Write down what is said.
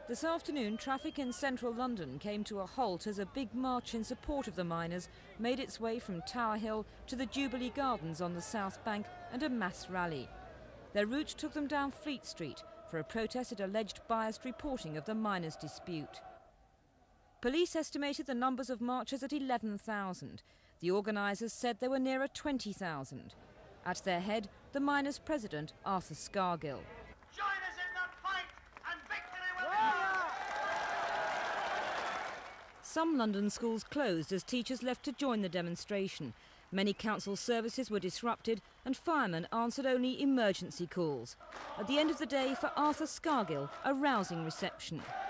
This afternoon, traffic in central London came to a halt as a big march in support of the miners made its way from Tower Hill to the Jubilee Gardens on the South Bank and a mass rally. Their route took them down Fleet Street for a protest at alleged biased reporting of the miners' dispute. Police estimated the numbers of marchers at 11,000. The organisers said there were nearer 20,000. At their head, the miners' president, Arthur Scargill. Join us in the fight and victory will be ours! Some London schools closed as teachers left to join the demonstration. Many council services were disrupted and firemen answered only emergency calls. At the end of the day, for Arthur Scargill, a rousing reception.